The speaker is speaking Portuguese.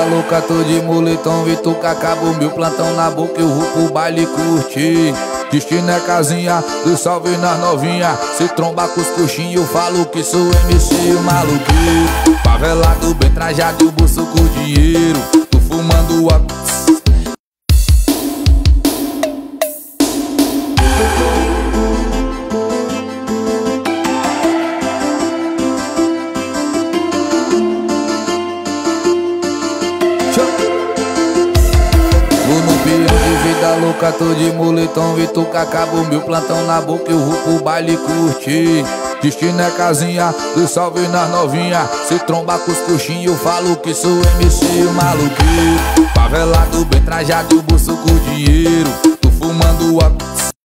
vida louca, tô de moletom, Vituca, acaba o meu plantão na boca, eu vou pro baile curtir. Destino é casinha, do salve nas novinha. Se tromba com os coxinhos, eu falo que sou MC o maluqueiro. Favelado, bem trajado, o bolso com dinheiro. Tô fumando a... Vida louca, tô de moletom, Vituca, acaba o meu plantão na boca, eu vou pro baile curtir. Destino é casinha, do salve nas novinha. Se tromba com os coxinhos, eu falo que sou MC o maluqueiro. Favelado, bem trajado, o bolso com dinheiro.